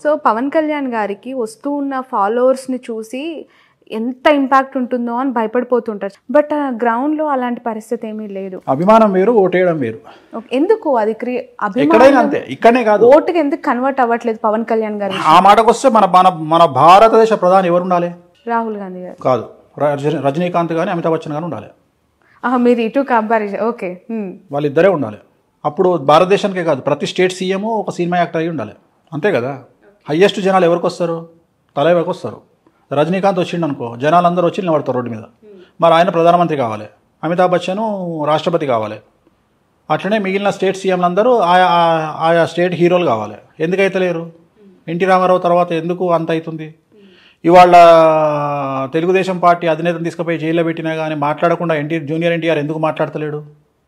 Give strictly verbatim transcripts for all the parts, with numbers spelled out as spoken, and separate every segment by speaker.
Speaker 1: So Pawan Kalyan గారికి వస్తూ ఉన్న ఫాలోవర్స్ని చూసి ఎంత ఇంపాక్ట్ ఉంటుందో అని భయపడిపోతుంటారు. బట్ గ్రౌండ్లో అలాంటి పరిస్థితి ఏమీ లేదు.
Speaker 2: అభిమానం వేరు, ఓటేయడం వేరు.
Speaker 1: ఎందుకు అది క్రియే
Speaker 2: ఎక్కడైనా అంతే, ఇక్కడనే కాదు.
Speaker 1: ఓటుకి ఎందుకు కన్వర్ట్ అవ్వట్లేదు పవన్ కళ్యాణ్ గారు?
Speaker 2: ఆ మాటకు వస్తే మన మన మన భారతదేశ ప్రధాని ఎవరు ఉండాలి?
Speaker 1: రాహుల్ గాంధీ గారు
Speaker 2: కాదు, రజనీకాంత్ కానీ అమితాబ్ బచ్చన్ కానీ ఉండాలి.
Speaker 1: మీరు ఇటు కంపారిజన్ ఓకే,
Speaker 2: వాళ్ళిద్దరే ఉండాలి. అప్పుడు భారతదేశానికే కాదు, ప్రతి స్టేట్ సీఎం ఒక సినిమా యాక్టర్ అయ్యి ఉండాలి. అంతే కదా. హయ్యెస్ట్ జనాలు ఎవరికి వస్తారు? తలైవకి వస్తారు. రజనీకాంత్ వచ్చిండు అనుకో, జనాలు అందరూ వచ్చి నిలబడతారు రోడ్డు మీద. మరి ఆయన ప్రధానమంత్రి కావాలి, అమితాబ్ బచ్చన్ రాష్ట్రపతి కావాలి. అట్లనే మిగిలిన స్టేట్ సీఎంలు అందరూ ఆయా ఆయా స్టేట్ హీరోలు కావాలి. ఎందుకైతే లేరు? ఎన్టీ రామారావు తర్వాత ఎందుకు అంత అవుతుంది? ఇవాళ తెలుగుదేశం పార్టీ అధినేతను తీసుకుపోయి జైల్లో పెట్టినా కానీ మాట్లాడకుండా ఎన్టీ జూనియర్ ఎన్టీఆర్ ఎందుకు మాట్లాడతలేడు?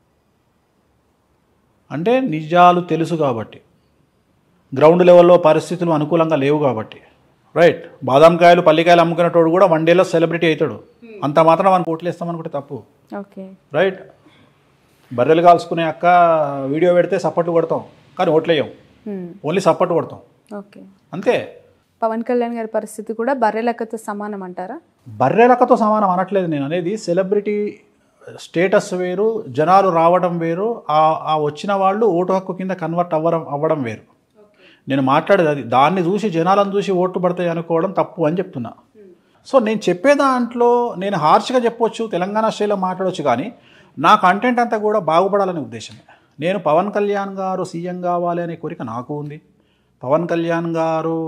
Speaker 2: అంటే నిజాలు తెలుసు కాబట్టి, గ్రౌండ్ లెవెల్లో పరిస్థితులు అనుకూలంగా లేవు కాబట్టి. రైట్, బాదాంకాయలు పల్లికాయలు అమ్ముకునేటోడు కూడా వన్ డేలో సెలబ్రిటీ అవుతాడు. అంత మాత్రం మనకు ఓట్లు వేస్తామనుకుంటే తప్పు.
Speaker 1: ఓకే
Speaker 2: రైట్, బర్రెలు కాల్చుకునే అక్క వీడియో పెడితే సపోర్ట్ కొడతాం కానీ ఓట్లు వేయం, ఓన్లీ సపోర్ట్ కొడతాం.
Speaker 1: ఓకే,
Speaker 2: అంతే.
Speaker 1: పవన్ కళ్యాణ్ గారి పరిస్థితి కూడా బర్రె లెక్కతో సమానం అంటారా?
Speaker 2: బర్రె లెక్కతో సమానం అనట్లేదు నేను అనేది. సెలబ్రిటీ స్టేటస్ వేరు, జనాలు రావడం వేరు, ఆ వచ్చిన వాళ్ళు ఓటు హక్కు కింద కన్వర్ట్ అవ్వడం అవ్వడం వేరు. నేను మాట్లాడేది అది. దాన్ని చూసి జనాలను చూసి ఓట్లు పడతాయి అనుకోవడం తప్పు అని చెప్తున్నా. సో నేను చెప్పే దాంట్లో నేను హార్ష్గా చెప్పొచ్చు, తెలంగాణ స్టైల్లో మాట్లాడవచ్చు, కానీ నా కంటెంట్ అంతా కూడా బాగుపడాలనే ఉద్దేశమే. నేను పవన్ కళ్యాణ్ గారు సీఎం కావాలి అనే కోరిక నాకు ఉంది. పవన్ కళ్యాణ్ గారు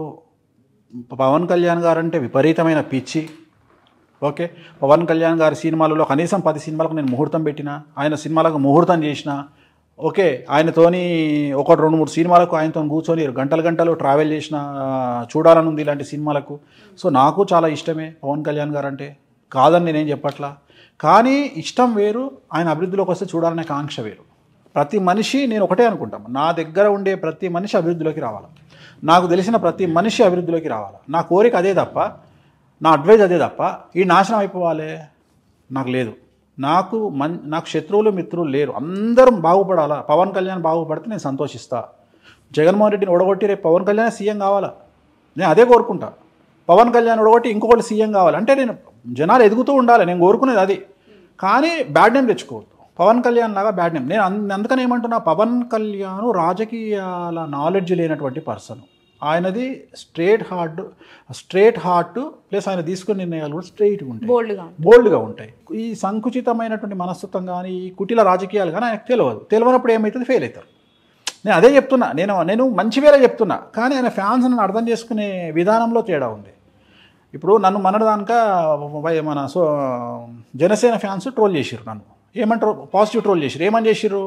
Speaker 2: పవన్ కళ్యాణ్ గారు అంటే విపరీతమైన పిచ్చి. ఓకే, పవన్ కళ్యాణ్ గారి సినిమాలలో కనీసం పది సినిమాలకు నేను ముహూర్తం పెట్టిన, ఆయన సినిమాలకు ముహూర్తం చేసిన. ఓకే, ఆయనతోని ఒకటి రెండు మూడు సినిమాలకు ఆయనతో కూర్చొని గంటలు గంటలు ట్రావెల్ చేసిన, చూడాలని ఉంది ఇలాంటి సినిమాలకు. సో నాకు చాలా ఇష్టమే పవన్ కళ్యాణ్ గారు అంటే, కాదని నేనేం చెప్పట్లా. కానీ ఇష్టం వేరు, ఆయన అభివృద్ధిలోకి వస్తే చూడాలనే కాంక్ష వేరు. ప్రతి మనిషి, నేను ఒకటే అనుకుంటాను, నా దగ్గర ఉండే ప్రతి మనిషి అభివృద్ధిలోకి రావాలి, నాకు తెలిసిన ప్రతి మనిషి అభివృద్ధిలోకి రావాలి. నా కోరిక అదే తప్ప, నా అడ్వైజ్ అదే తప్ప ఈ నాశనం అయిపోవాలి నాకు లేదు. నాకు మన్ నాకు శత్రువులు మిత్రులు లేరు, అందరం బాగుపడాలా. పవన్ కళ్యాణ్ బాగుపడితే నేను సంతోషిస్తా. జగన్మోహన్ రెడ్డిని ఓడగొట్టి రేపు పవన్ కళ్యాణ్ సీఎం కావాలా, నేను అదే కోరుకుంటా. పవన్ కళ్యాణ్ ఓడగొట్టి ఇంకొకటి సీఎం కావాలి అంటే నేను జనాలు ఎదుగుతూ ఉండాలి, నేను కోరుకునేది అది. కానీ బ్యాడ్ నేమ్ తెచ్చుకోవద్దు, పవన్ కళ్యాణ్ లాగా బ్యాడ్ నేమ్. నేను అందుకని ఏమంటున్నా, పవన్ కళ్యాణ్ రాజకీయాల నాలెడ్జ్ లేనటువంటి పర్సన్. ఆయనది straight heart straight heart plus ఆయన తీసుకునే నిర్ణయాలు కూడా స్ట్రైట్గా ఉంటాయి,
Speaker 1: బోల్డ్గా
Speaker 2: బోల్డ్గా ఉంటాయి. ఈ సంకుచితమైనటువంటి మనస్తత్వం కానీ ఈ కుటిల రాజకీయాలు కానీ ఆయనకు తెలియదు. తెలియనప్పుడు ఏమవుతుంది, ఫెయిల్ అవుతారు. నేను అదే చెప్తున్నా, నేను నేను మంచి వేరే చెప్తున్నా, కానీ ఆయన ఫ్యాన్స్ నన్ను అర్థం చేసుకునే విధానంలో తేడా ఉంది. ఇప్పుడు నన్ను మనదానిక మన సో జనసేన ఫ్యాన్స్ ట్రోల్ చేసిర్రు, నన్ను ఏమంటారు, పాజిటివ్ ట్రోల్ చేసిర్రు. ఏమని చేసిర్రు,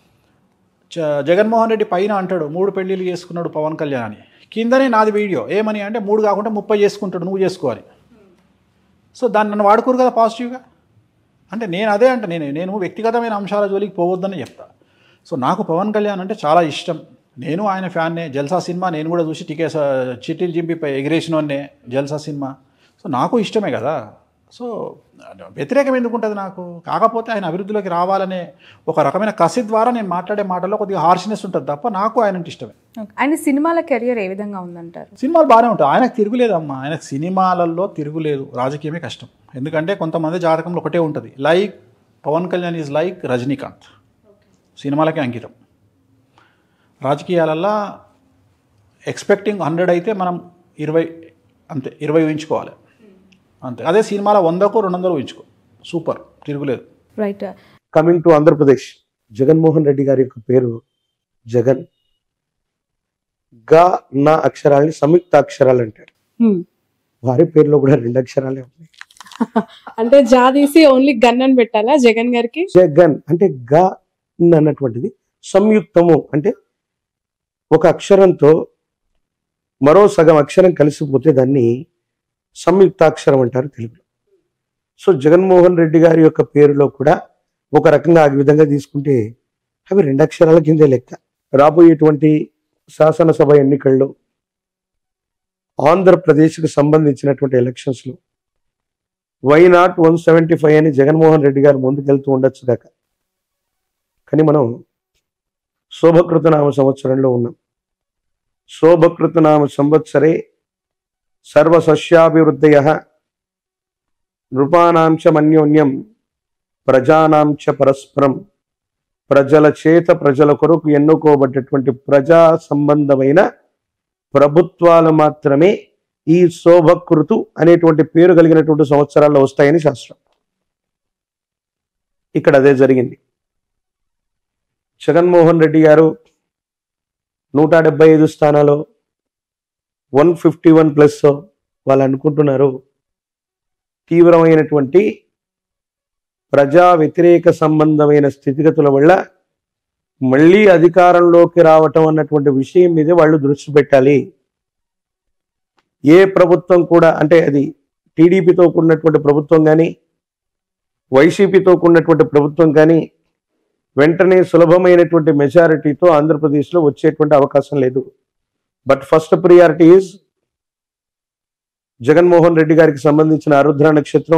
Speaker 2: జగన్మోహన్ రెడ్డి పైన అంటాడు మూడు పెళ్ళిళ్ళు చేసుకున్నాడు పవన్ కళ్యాణ్ అని, కిందనే నాది వీడియో ఏమని అంటే మూడు కాకుండా ముప్పై చేసుకుంటాడు, నువ్వు చేసుకోవాలి. సో దాన్ని నన్ను వాడుకోరు కదా పాజిటివ్గా. అంటే నేను అదే అంటే నేను నేను వ్యక్తిగతమైన అంశాల జోలికి పోవద్దని చెప్తా. సో నాకు పవన్ కళ్యాణ్ అంటే చాలా ఇష్టం, నేను ఆయన ఫ్యాన్నే. జల్సా సినిమా నేను కూడా చూసి టికే చిట్టీలు చింపి ఎగిరేసినోన్నే జల్సా సినిమా. సో నాకు ఇష్టమే కదా. సో వ్యతిరేకం ఎందుకు ఉంటుంది నాకు? కాకపోతే ఆయన అభివృద్ధిలోకి రావాలనే ఒక రకమైన కసి ద్వారా నేను మాట్లాడే మాటల్లో కొద్దిగా హార్ష్నెస్ ఉంటుంది తప్ప నాకు ఆయన అంటే ఇష్టమే.
Speaker 1: ఆయన సినిమాల కెరియర్ ఏ విధంగా ఉందంటారు?
Speaker 2: సినిమాలు బాగానే ఉంటాయి, ఆయనకు తిరుగులేదమ్మా. ఆయనకు సినిమాలలో తిరుగులేదు, రాజకీయమే కష్టం. ఎందుకంటే కొంతమంది జాతకంలో ఒకటే ఉంటుంది, like Pawan Kalyan is like Rajinikanth, సినిమాలకే అంకితం. రాజకీయాలల్లో ఎక్స్పెక్టింగ్ హండ్రెడ్ అయితే మనం ఇరవై అంతే, ఇరవై ఊహించుకోవాలి అంతే. అదే సినిమాలో వందకు రెండు వందలు ఊహించుకో, సూపర్, తిరుగులేదు.
Speaker 1: Right.
Speaker 3: Coming to Andhra Pradesh, Jaganmohan Reddy గారి యొక్క పేరు జగన్. గా నా అక్షరాలని సంయుక్త అక్షరాలు అంటారు, వారి పేరులో కూడా రెండు అక్షరాలే ఉన్నాయి.
Speaker 1: అంటే జాదీసి ఓన్లీ గన్ అని పెట్టాలా జగన్ గారికి?
Speaker 3: జగన్ అంటే గా అన్నటువంటిది సంయుక్తము, అంటే ఒక అక్షరంతో మరో సగం అక్షరం కలిసిపోతే దాన్ని సంయుక్తాక్షరం అంటారు తెలుగులో. సో జగన్మోహన్ రెడ్డి గారి యొక్క పేరులో కూడా ఒక రకంగా ఆ విధంగా తీసుకుంటే అవి రెండు అక్షరాల కిందే లెక్క. రాబోయేటువంటి శాసనసభ ఎన్నికల్లో ఆంధ్రప్రదేశ్కు సంబంధించినటువంటి ఎలక్షన్స్లో why not one seventy five అని జగన్మోహన్ రెడ్డి గారు ముందుకెళ్తూ ఉండొచ్చు దాకా. కానీ మనం శోభకృతనామ సంవత్సరంలో ఉన్నాం. శోభకృతనామ సంవత్సరే సర్వసస్యాభివృద్ధయః నృపానాం చ మన్యోన్యం ప్రజానాం చ పరస్పరం. ప్రజల చేత ప్రజల కొరకు ఎన్నుకోబడ్డటువంటి ప్రజా సంబంధమైన ప్రభుత్వాలు మాత్రమే ఈ శోభకృతు అనేటువంటి పేరు కలిగినటువంటి సంవత్సరాల్లో వస్తాయని శాస్త్రం. ఇక్కడ అదే జరిగింది. జగన్మోహన్ రెడ్డి గారు నూట డెబ్బై ఐదు స్థానాలు వన్ ఫిఫ్టీ వన్ ప్లస్ వాళ్ళు అనుకుంటున్నారు తీవ్రమైనటువంటి ప్రజా వ్యతిరేక సంబంధమైన స్థితిగతుల వల్ల మళ్ళీ అధికారంలోకి రావటం అన్నటువంటి విషయం మీద వాళ్ళు దృష్టి పెట్టాలి. ఏ ప్రభుత్వం కూడా అంటే అది టీడీపీతో కూడినటువంటి ప్రభుత్వం కానీ వైసీపీతో కూడినటువంటి ప్రభుత్వం కానీ వెంటనే సులభమైనటువంటి మెజారిటీతో ఆంధ్రప్రదేశ్లో వచ్చేటువంటి అవకాశం లేదు. But first priority is Jaganmohan Reddy గారికి సంబంధించిన ఆరుద్ర నక్షత్రం,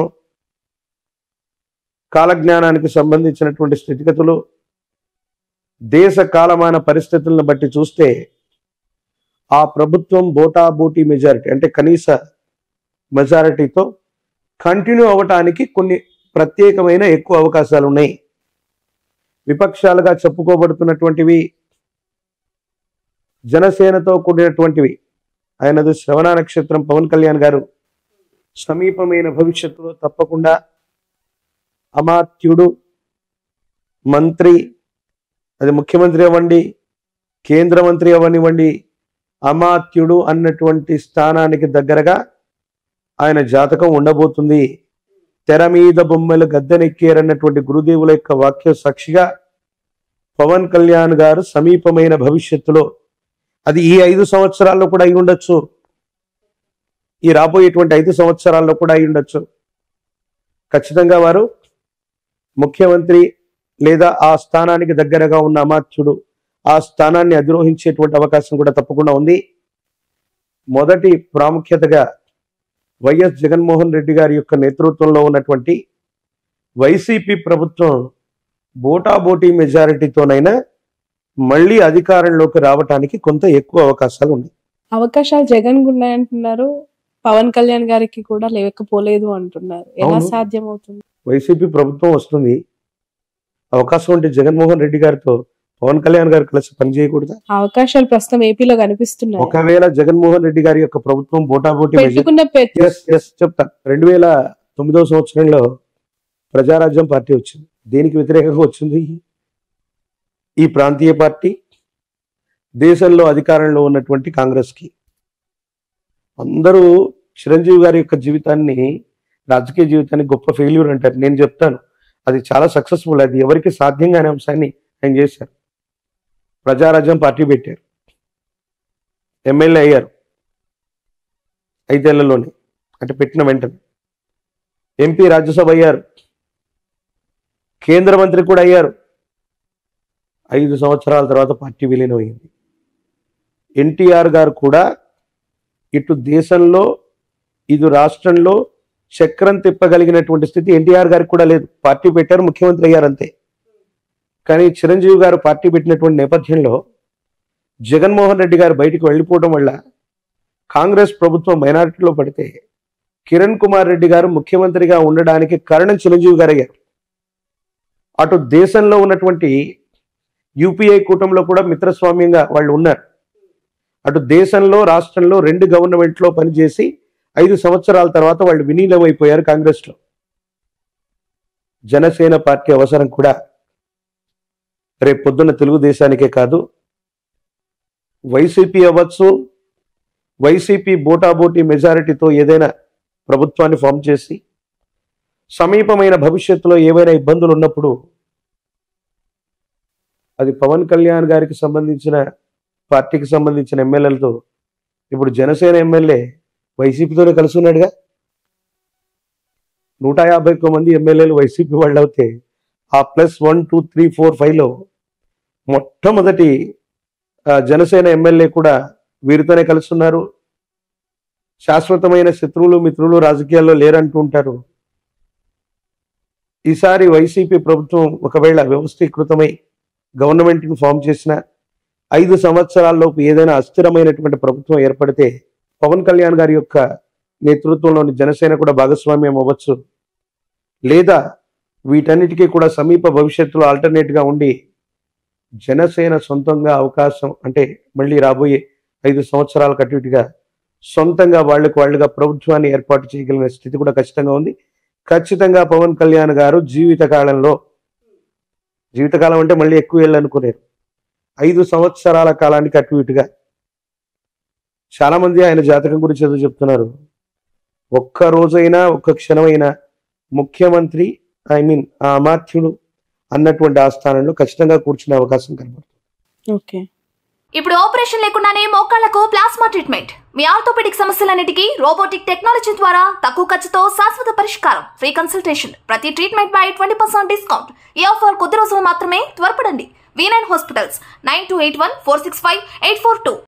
Speaker 3: కాలజ్ఞానానికి సంబంధించినటువంటి స్థితిగతులు, దేశ కాలమాన పరిస్థితులను బట్టి చూస్తే ఆ ప్రభుత్వం బోటాబోటీ మెజారిటీ అంటే కనీస మెజారిటీతో కంటిన్యూ అవ్వటానికి కొన్ని ప్రత్యేకమైన ఎక్కువ అవకాశాలు ఉన్నాయి. విపక్షాలుగా చెప్పుకోబడుతున్నటువంటివి జనసేనతో కూడినటువంటివి. ఆయనది శ్రవణ నక్షత్రం. పవన్ కళ్యాణ్ గారు సమీపమైన భవిష్యత్తులో తప్పకుండా అమాత్యుడు, మంత్రి, అది ముఖ్యమంత్రి అవ్వండి, కేంద్ర మంత్రి అవ్వనివ్వండి, అమాత్యుడు అన్నటువంటి స్థానానికి దగ్గరగా ఆయన జాతకం ఉండబోతుంది. తెర మీద బొమ్మలు గద్దెనెక్కారన్నటువంటి గురుదేవుల యొక్క వాక్య సాక్షిగా పవన్ కళ్యాణ్ గారు సమీపమైన భవిష్యత్తులో, అది ఈ ఐదు సంవత్సరాల్లో కూడా అయి ఉండొచ్చు, ఈ రాబోయేటువంటి ఐదు సంవత్సరాల్లో కూడా అయి ఉండొచ్చు, ఖచ్చితంగా వారు ముఖ్యమంత్రి లేదా ఆ స్థానానికి దగ్గరగా ఉన్న అమాత్యుడు ఆ స్థానాన్ని అధిరోహించేటువంటి అవకాశం కూడా తప్పకుండా ఉంది. మొదటి ప్రాముఖ్యతగా వైఎస్ జగన్మోహన్ రెడ్డి గారి యొక్క నేతృత్వంలో ఉన్నటువంటి వైసీపీ ప్రభుత్వం బోటాబోటీ మెజారిటీతోనైనా మళ్ళీ అధికారంలోకి రావటానికి కొంత ఎక్కువ అవకాశాలు ఉన్నాయి.
Speaker 4: అవకాశాలు జగన్ ఉన్నాయంటున్నారు, పవన్ కళ్యాణ్ గారికి కూడా లేకపోలేదు అంటున్నారు. ఎలా సాధ్యం అవుతుంది?
Speaker 3: వైసీపీ ప్రభుత్వం వస్తుంది, అవకాశం ఉంటే జగన్మోహన్ రెడ్డి గారితో పవన్ కళ్యాణ్ గారు కలిసి పనిచేయకూడదా?
Speaker 4: అవకాశాలు ప్రస్తుతం ఏపీలో కనిపిస్తున్నాయి.
Speaker 3: ఒకవేళ జగన్మోహన్ రెడ్డి గారి యొక్క ప్రభుత్వం బోటాబోటీ
Speaker 4: పెట్టుకున్న
Speaker 3: చెప్తా రెండు వేల తొమ్మిదవ సంవత్సరంలో ప్రజారాజ్యం పార్టీ వచ్చింది. దేనికి వ్యతిరేకంగా వచ్చింది? ఈ ప్రాంతీయ పార్టీ దేశంలో అధికారంలో ఉన్నటువంటి కాంగ్రెస్ కి. అందరూ చిరంజీవి గారి యొక్క జీవితాన్ని, రాజకీయ జీవితాన్ని గొప్ప ఫెయిల్యూర్ అంటారు. నేను చెప్తాను అది చాలా సక్సెస్ఫుల్. అది ఎవరికి సాధ్యం కాని అంశాన్ని ఆయన చేశారు. ప్రజారాజ్యం పార్టీ పెట్టారు, ఎమ్మెల్యే అయ్యారు ఐదేళ్లలోనే, అంటే పెట్టిన వెంటనే ఎంపీ, రాజ్యసభ అయ్యారు, కేంద్ర మంత్రి కూడా అయ్యారు. ఐదు సంవత్సరాల తర్వాత పార్టీ విలీనం అయింది. ఎన్టీఆర్ గారు కూడా ఇటు దేశంలో ఇటు రాష్ట్రంలో చక్రం తిప్పగలిగినటువంటి స్థితి ఎన్టీఆర్ గారికి కూడా లేదు. పార్టీ పెట్టారు, ముఖ్యమంత్రి అయ్యారు అంతే. కానీ చిరంజీవి గారు పార్టీ పెట్టినటువంటి నేపథ్యంలో జగన్మోహన్ రెడ్డి గారు బయటికి వెళ్ళిపోవడం వల్ల కాంగ్రెస్ ప్రభుత్వం మైనారిటీలో పడితే కిరణ్ కుమార్ రెడ్డి గారు ముఖ్యమంత్రిగా ఉండడానికి కారణం చిరంజీవి గారు అయ్యారు. అటు దేశంలో ఉన్నటువంటి యూపీఐ కూటమిలో కూడా మిత్రస్వామ్యంగా వాళ్ళు ఉన్నారు. అటు దేశంలో రాష్ట్రంలో రెండు గవర్నమెంట్లో పనిచేసి ఐదు సంవత్సరాల తర్వాత వాళ్ళు విలీనమైపోయారు కాంగ్రెస్లో. జనసేన పార్టీ అవసరం కూడా రేపు పొద్దున్న తెలుగుదేశానికే కాదు, వైసీపీ అవ్వచ్చు, వైసీపీ బోటాబోటీ మెజారిటీతో ఏదైనా ప్రభుత్వాన్ని ఫామ్ చేసి సమీపమైన భవిష్యత్తులో ఏవైనా ఇబ్బందులు ఉన్నప్పుడు అది పవన్ కళ్యాణ్ గారికి సంబంధించిన పార్టీకి సంబంధించిన ఎమ్మెల్యేలతో, ఇప్పుడు జనసేన ఎమ్మెల్యే వైసీపీతోనే కలిసి ఉన్నాడుగా. నూట యాభై ఒక్క మంది ఎమ్మెల్యేలు వైసీపీ వాళ్ళు అవుతే ఆ plus one two three four ఫైవ్లో మొట్టమొదటి జనసేన ఎమ్మెల్యే కూడా వీరితోనే కలిసి ఉన్నారు. శాశ్వతమైన శత్రువులు మిత్రులు రాజకీయాల్లో లేరంటూ ఉంటారు. ఈసారి వైసీపీ ప్రభుత్వం ఒకవేళ వ్యవస్థీకృతమై గవర్నమెంట్ని ఫామ్ చేసిన ఐదు సంవత్సరాల్లోపు ఏదైనా అస్థిరమైనటువంటి ప్రభుత్వం ఏర్పడితే పవన్ కళ్యాణ్ గారి యొక్క నేతృత్వంలోని జనసేన కూడా భాగస్వామ్యం అవ్వచ్చు, లేదా వీటన్నిటికీ కూడా సమీప భవిష్యత్తులో ఆల్టర్నేట్గా ఉండి జనసేన సొంతంగా అవకాశం అంటే మళ్ళీ రాబోయే ఐదు సంవత్సరాల అటు ఇటుగా సొంతంగా వాళ్ళకు వాళ్ళుగా ప్రభుత్వాన్ని ఏర్పాటు చేయగలిగిన స్థితి కూడా ఖచ్చితంగా ఉంది. ఖచ్చితంగా పవన్ కళ్యాణ్ గారు జీవితకాలంలో, జీవితకాలం అంటే మళ్ళీ ఎక్కువ ఏళ్ళు అనుకునేరు, ఐదు సంవత్సరాల కాలానికి అటు ఇటుగా చాలా మంది ఆయన జాతకం గురించి ఏదో చెప్తున్నారు. ఒక్క రోజైనా ఒక్క క్షణమైనా ముఖ్యమంత్రి ఐ మీన్ ఆ అమాత్యుడు అన్నటువంటి ఆ స్థానంలో ఖచ్చితంగా కూర్చునే అవకాశం కనబడుతుంది.
Speaker 4: ఓకే,
Speaker 5: ఇప్పుడు ఆపరేషన్ లేకుండానే మోకాళ్లకు ప్లాస్మా ట్రీట్మెంట్. మీ ఆర్థోపెడిక్ సమస్యలన్నిటికీ రోబోటిక్ టెక్నాలజీ ద్వారా తక్కువ ఖర్చుతో శాశ్వత పరిష్కారం. Free consultation. ప్రతి ట్రీట్మెంట్ పై ట్వంటీ పర్సెంట్ డిస్కౌంట్. ఈ ఆఫర్ కొద్ది రోజులు మాత్రమే. త్వరపడండి. V nine hospitals nine two eight one four six five eight four two.